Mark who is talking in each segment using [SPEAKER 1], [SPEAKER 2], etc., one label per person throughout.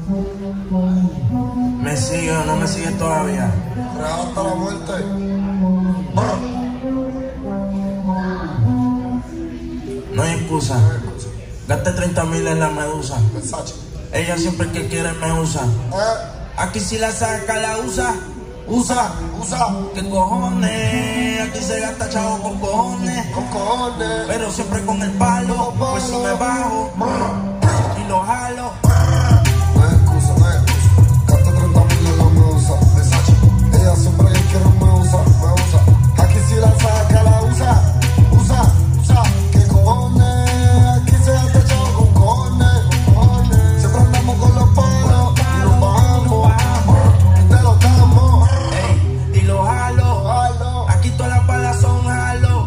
[SPEAKER 1] ¿Me sigue o no me sigue todavía?
[SPEAKER 2] Real hasta la muerte.
[SPEAKER 1] No hay excusa. Gasté 30.000 en la medusa.
[SPEAKER 2] Versace.
[SPEAKER 1] Ella siempre que quiere me usa. Aquí si la saca la usa. Usa. ¿Qué cojones? Aquí se gasta chavo con cojones.
[SPEAKER 2] Con cojones.
[SPEAKER 1] Pero siempre con el palo. Pues si me bajo y lo jalo.
[SPEAKER 2] No hay excusa. Gasté 30.000 en la medusa. Versace. Ella siempre que quiere me usa. Aquí si la saca la usa. ¿Qué cojones? Aquí se gasta chavo con cojones. Siempre andamos con los palos y nos bajamos. Y te lo damos.
[SPEAKER 1] Y lo jalo. Aquí todas las balas son jalo.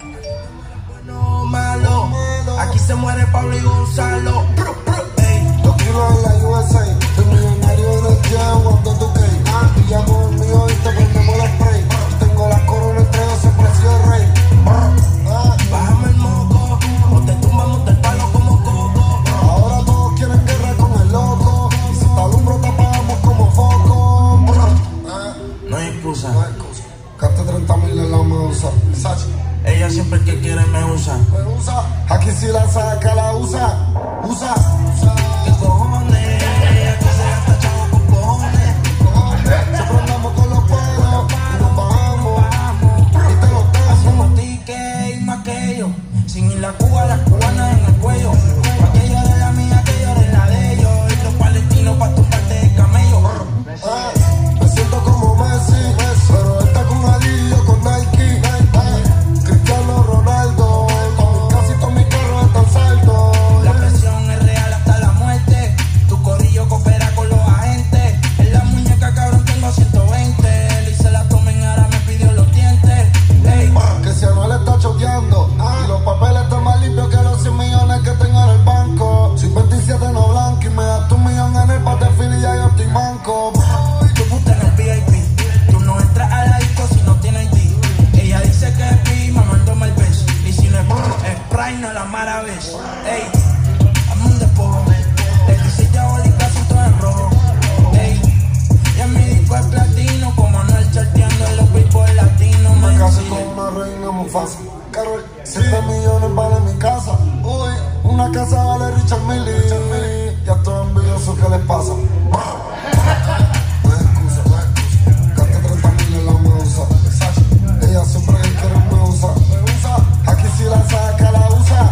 [SPEAKER 1] Bueno o malo. Aquí se muere Pablo y Gonzalo.
[SPEAKER 2] 2 kilos en la USA. Soy millonario en el jet cuando tú caes. Pillamos el mío y te prendemos el spray. Tengo la corona entre ellos, siempre he sido el rey.
[SPEAKER 1] Bájame el moco o te tumbamos del palo como coco.
[SPEAKER 2] Ahora todos quieren guerra con el loco. Y si te alumbro te apagamos como foco.
[SPEAKER 1] No hay excusa.
[SPEAKER 2] Gasté 30.000 en la medusa. Versace.
[SPEAKER 1] Ella siempre que quiere me usa.
[SPEAKER 2] Aquí si la saca la usa.
[SPEAKER 1] ¿Qué cojones? Aquí se gasta chavo con cojones.
[SPEAKER 2] Siempre andamos con los palos y nos bajamos. Y te lo damos.
[SPEAKER 1] Hacemos tickets y más que ellos. Sin ir a Cuba, las cubanas en el cuello. Pa' que llore la mía, que llore la de ellos. Y los palestinos pa' tumbarte de camello.
[SPEAKER 2] Me siento como Messi, pero él está con Adidas, yo con Nike. Cristiano Ronaldo, casi todos mis carros están saldos.
[SPEAKER 1] La presión es real hasta la muerte. Tu corillo coopera con los agentes. En la muñeca, cabrón, tengo 120. Él y se la tomen, ahora me pidió los dientes.
[SPEAKER 2] Que si Anuel está choteando y los papeles están más limpios que los 100 millones que tengo en el banco. Soy 27 no blanco y me das tu millón en el patefil y ya yo estoy manco.
[SPEAKER 1] Tu puta en el VIP. Tú no entras a la disco si no tienes ID. Ella dice que es pi, mamándome el beso. Y si no es Sprite, no la maravilla. Ey, hazme un despojo. Le quise ya y casi todo en rojo. Ey, y en mi disco es platino. Como Anuel charteando en los billboards latinos.
[SPEAKER 2] Me casé con una reina muy fácil. Carol, 7 millones vale mi casa. Uy, una casa vale Richard Mille. Ya estoy envidioso, ¿qué les pasa? No hay excusa. Gasté 30.000 en la medusa. Ella siempre que quiere me usa. Aquí si la saca la usa.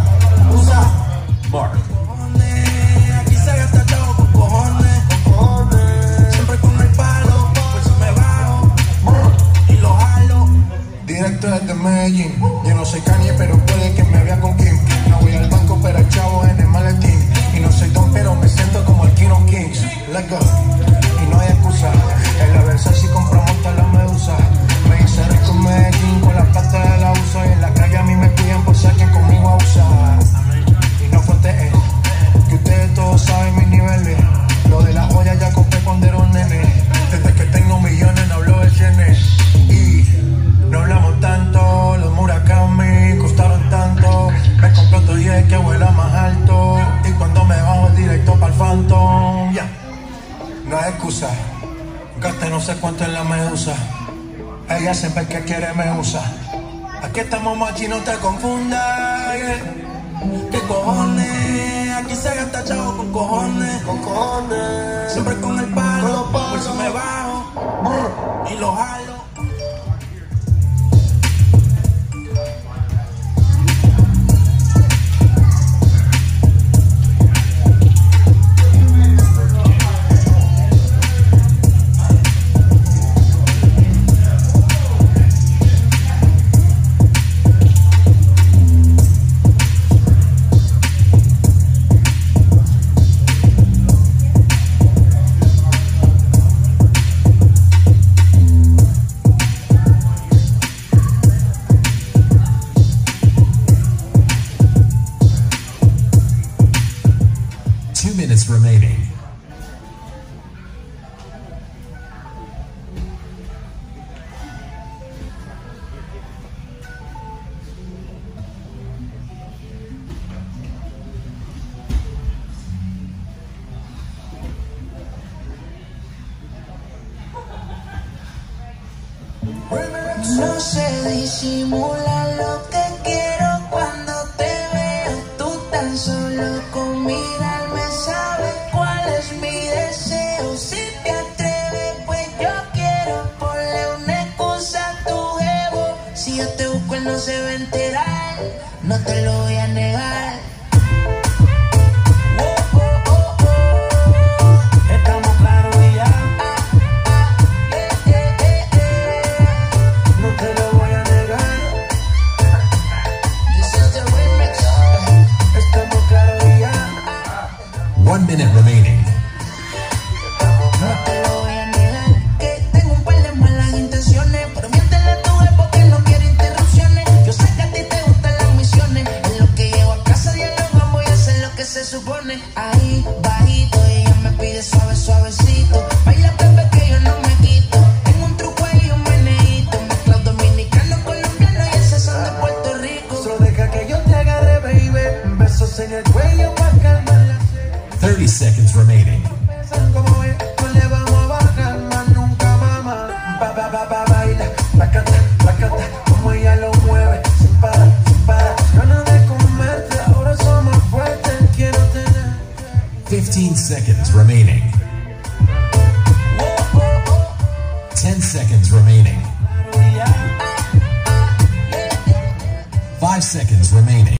[SPEAKER 1] Cojones, aquí se gasta chavo con cojones. Siempre con el palo, pues si me bajo y lo jalo.
[SPEAKER 3] Directo desde Medellín. Yo no soy Kanye, pero puede que me vea con Kim. No voy al banco, pero hay chavos en el maletín. Y no soy Don, pero me siento como el King of Kings. Let's go. Y no hay excusa. En la Versace compramos toda la medusa. Me hice rico en Medellín con la plata de la uso. Y en la calle a mí me cuidan por ser quien conmigo abusa. Y no fronteen, que ustedes todos saben mis niveles. Lo de la joya ya compré cuando era un nene. Desde que tengo millones no hablo de yenes. Y no hablamos tanto, los Murakami costaron tanto. Me compré otro jet que vuela más alto. Y cuando me bajo directo para el Phantom, ya. No hay excusa. Gasté no sé cuánto en la medusa. Ella siempre que quiere me usa. Aquí estamos machi, no te confundas.
[SPEAKER 1] ¿Qué cojones? Aquí se gasta chavo con cojones. Siempre con el palo, por si me bajo y lo jalo.
[SPEAKER 4] Remaining.
[SPEAKER 1] No se disimula lo que quiero cuando te veo. Tú tan solo con mirarme sabes cuál es mi deseo. Si te atreves, pues yo quiero ponle una excusa a tu jevo. Si yo te busco, él no se va a enterar. No te lo voy a negar.
[SPEAKER 4] Minute remaining.
[SPEAKER 1] No te lo voy a negar, que tengo un par de malas intenciones, pero miéntele a tu jefe porque no quiere interrupciones. Yo sé que a ti te gustan las misiones. En lo que llego a casa dialogamos, voy a hacer lo que se supone. Ahí, bajito, ella me pide suave, suavecito. Baila, bebé, que yo no me quito. Tengo un truco ahí, un meneíto. Mezclado dominicano, colombiano y ese son de Puerto Rico.
[SPEAKER 3] Solo deja que yo te agarre, baby. Besos en el cuello pa' calmar la
[SPEAKER 4] 30 seconds remaining.
[SPEAKER 3] como es, no le vamos a bajar más nunca, mamá. Baila, bacata, como ella lo mueve, sin parar, ganas de comerte, ahora somos fuertes, quiero tener.
[SPEAKER 4] 15 seconds remaining. 10 seconds remaining. 5 seconds remaining.